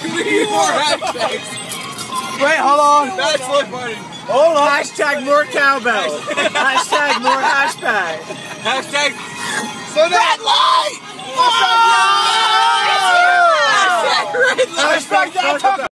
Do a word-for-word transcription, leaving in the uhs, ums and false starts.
We need more hashtags. Wait, hold on. Bachelor party. Hold on. Hashtag more cowbell. Hashtag more hashtag. Hashtag red light. What's up, y'all? Hashtag red light. Hashtag